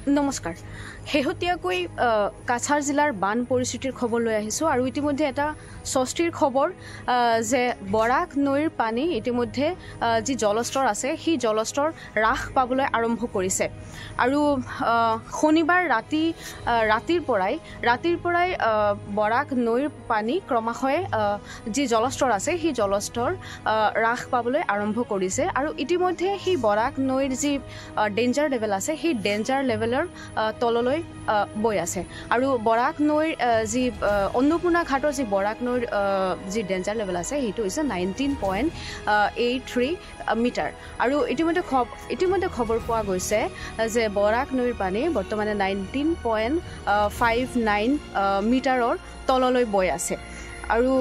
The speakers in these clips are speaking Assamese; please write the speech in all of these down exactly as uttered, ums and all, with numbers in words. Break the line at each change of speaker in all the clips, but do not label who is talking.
নমস্কাৰ শেহতীয়াকৈ কাছাৰ জিলাৰ বান পৰিস্থিতিৰ খবৰ লৈ আহিছোঁ আৰু ইতিমধ্যে এটা স্বস্তিৰ খবৰ যে বৰাক নৈৰ পানী ইতিমধ্যে যি জলস্তৰ আছে সেই জলস্তৰ হ্ৰাস পাবলৈ আৰম্ভ কৰিছে আৰু শনিবাৰ ৰাতি ৰাতিৰ পৰাই ৰাতিৰ পৰাই বৰাক নৈৰ পানী ক্ৰমান্বয়ে যি জলস্তৰ আছে সেই জলস্তৰ হ্ৰাস পাবলৈ আৰম্ভ কৰিছে আৰু ইতিমধ্যে সেই বৰাক নৈৰ যি ডেঞ্জাৰ লেভেল আছে সেই ডেঞ্জাৰ লেভেলৰ তললৈ বৈ আছে আৰু বৰাক নৈৰ যি অন্নপূৰ্ণা ঘাটৰ যি বৰাক নৈৰ যি ডেঞ্জাৰ লেভেল আছে সেইটো হৈছে nineteen point eight three metre আৰু ইতিমধ্যে ইতিমধ্যে খবৰ পোৱা গৈছে যে বৰাক নৈৰ পানী বৰ্তমানে নাইনটিন পইণ্ট ফাইভ নাইন মিটাৰৰ তললৈ বৈ আছে আৰু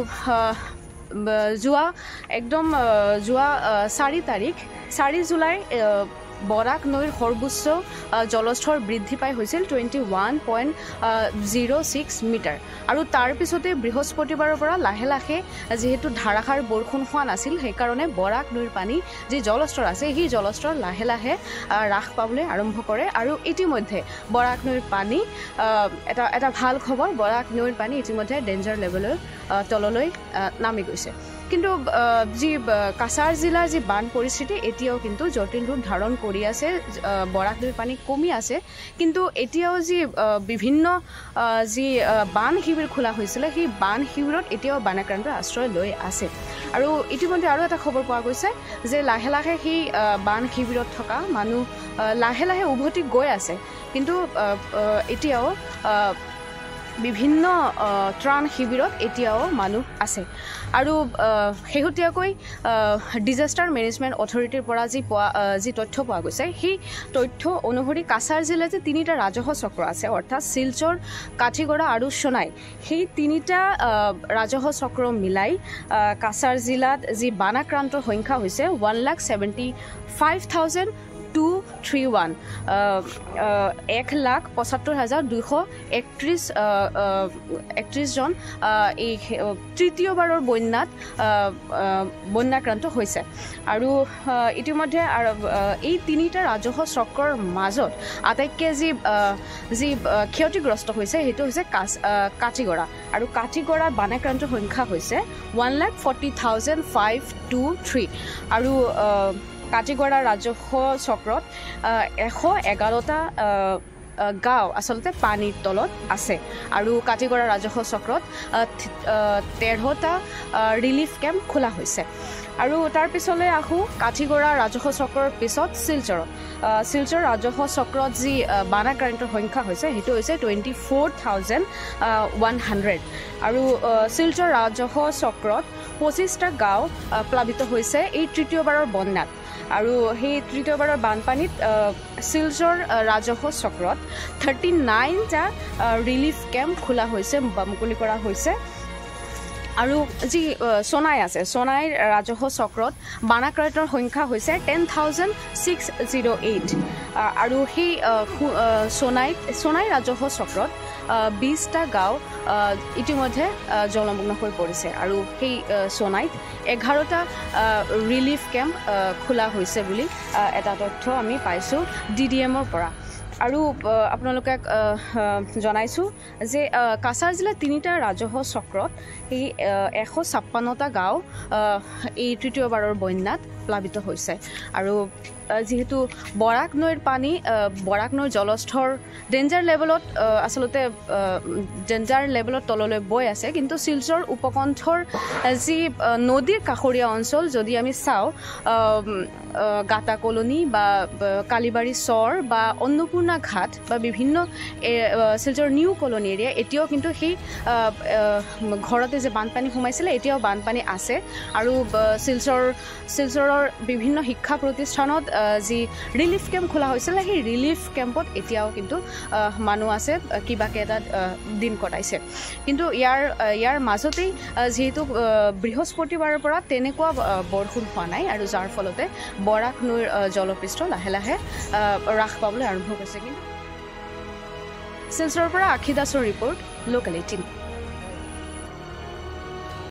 যোৱা একদম যোৱা চাৰি তাৰিখ চাৰি জুলাই বৰাক নৈৰ সৰ্বোচ্চ জলস্তৰ বৃদ্ধি পাই হৈছিল twenty one point zero' six metre আৰু তাৰ পিছতে বৃহস্পতিবাৰৰ পৰা লাহে লাহে যিহেতু ধাৰাসাৰ বৰষুণ হোৱা নাছিল সেইকাৰণে বৰাক নৈৰ পানী যি জলস্তৰ আছে সেই জলস্তৰ লাহে লাহে হ্ৰাস পাবলৈ আৰম্ভ কৰে আৰু ইতিমধ্যে বৰাক নৈৰ পানী এটা এটা ভাল খবৰ বৰাক নৈৰ পানী ইতিমধ্যে ডেঞ্জাৰ লেভেলৰ তললৈ নামি গৈছে কিন্তু যি কাছাৰ জিলাৰ যি বান পৰিস্থিতি এতিয়াও কিন্তু জটিল ৰূপ ধাৰণ কৰি আছে বৰাক নৈৰ পানী কমি আছে কিন্তু এতিয়াও যি বিভিন্ন যি বান শিবিৰ খোলা হৈছিলে সেই বান শিবিৰত এতিয়াও বানাক্ৰান্তৰ আশ্ৰয় লৈ আছে আৰু ইতিমধ্যে আৰু এটা খবৰ পোৱা গৈছে যে লাহে লাহে সেই বান শিবিৰত থকা মানুহ লাহে লাহে উভতি গৈ আছে কিন্তু এতিয়াও বিভিন্ন ত্ৰাণ শিবিৰত এতিয়াও মানুহ আছে আৰু শেহতীয়াকৈ ডিজাষ্টাৰ মেনেজমেণ্ট অথৰিটিৰ পৰা যি পোৱা যি তথ্য পোৱা গৈছে সেই তথ্য অনুসৰি কাছাৰ জিলাত যে তিনিটা ৰাজহ চক্ৰ আছে অৰ্থাৎ শিলচৰ কাঠিগড়া আৰু সোণাই সেই তিনিটা ৰাজহ চক্ৰ মিলাই কাছাৰ জিলাত যি বানাক্ৰান্তৰ সংখ্যা হৈছে one lakh seventy five thousand two three one এক লাখ পঁচাত্তৰ হাজাৰ দুশ একত্ৰিছ একত্ৰিছজন এই তৃতীয়বাৰৰ বন্যাত বন্যাক্ৰান্ত হৈছে আৰু ইতিমধ্যে এই তিনিটা ৰাজহ চক্ৰৰ মাজত আটাইতকৈ যি যি ক্ষতিগ্ৰস্ত হৈছে সেইটো হৈছে কাছ কাঠিগড়া আৰু কাঠিগড়াৰ বানাক্ৰান্তৰ সংখ্যা হৈছে one lakh forty thousand five two three আৰু কাঠিগড়া ৰাজহ চক্ৰত এশ এঘাৰটা গাঁও আচলতে পানীৰ তলত আছে আৰু কাঠিগড়া ৰাজহ চক্ৰত তেৰটা ৰিলিফ কেম্প খোলা হৈছে আৰু তাৰ পিছলৈ আহোঁ কাঠিগড়া ৰাজহ চক্ৰৰ পিছত শিলচৰত শিলচৰ ৰাজহ চক্ৰত যি বানাক্ৰান্তৰ সংখ্যা হৈছে সেইটো হৈছে twenty four thousand one hundred আৰু শিলচৰ ৰাজহ চক্ৰত পঁচিছটা গাঁও প্লাবিত হৈছে এই তৃতীয়বাৰৰ বন্যাত আৰু সেই তৃতীয়বাৰৰ বানপানীত শিলচৰ ৰাজহ চক্ৰত থাৰ্টি নাইনটা ৰিলিফ কেম্প খোলা হৈছে বা মুকলি কৰা হৈছে আৰু যি সোণাই আছে সোণাইৰ ৰাজহ চক্ৰত বানাক্ৰান্তৰ সংখ্যা হৈছে ten thousand six zero' eight আৰু সেই সোণাইত সোণাই ৰাজহ চক্ৰত বিছটা গাঁও ইতিমধ্যে জলমগ্ন হৈ পৰিছে আৰু সেই সোণাইত এঘাৰটা ৰিলিফ কেম্প খোলা হৈছে বুলি এটা তথ্য আমি পাইছোঁ ডি ডি এমৰ পৰা আৰু আপোনালোকে জনাইছোঁ যে কাছাৰ জিলাৰ তিনিটা ৰাজহ চক্ৰত এই এশ ছাপ্পান্নটা গাঁও এই তৃতীয়বাৰৰ বন্যাত প্লাবিত হৈছে আৰু যিহেতু বৰাক নৈৰ পানী বৰাক নৈৰ জলস্তৰ ডেঞ্জাৰ লেভেলত আচলতে ডেঞ্জাৰ লেভেলত তললৈ বৈ আছে কিন্তু শিলচৰ উপকণ্ঠৰ যি নদীৰ কাষৰীয়া অঞ্চল যদি আমি চাওঁ গাটা কলনী বা কালিবাৰী চৰ বা অন্নপূৰ্ণা ঘাট বা বিভিন্ন শিলচৰ নিউ কলনী এৰিয়া এতিয়াও কিন্তু সেই ঘৰতে যে বানপানী সোমাইছিলে এতিয়াও বানপানী আছে আৰু শিলচৰ শিলচৰৰ বিভিন্ন শিক্ষা প্ৰতিষ্ঠানত যি ৰিলিফ কেম্প খোলা হৈছিলে সেই ৰিলিফ কেম্পত এতিয়াও কিন্তু মানুহ আছে কিবাকে এটা দিন কটাইছে কিন্তু ইয়াৰ ইয়াৰ মাজতেই যিহেতু বৃহস্পতিবাৰৰ পৰা তেনেকুৱা বৰষুণ হোৱা নাই আৰু যাৰ ফলতে বৰাক নৈৰ জলপৃষ্ঠ লাহে লাহে হ্ৰাস পাবলৈ আৰম্ভ কৰিছে কিন্তু শিলচৰৰ পৰা আশী দাসৰ ৰিপৰ্ট লোকেল এইটিন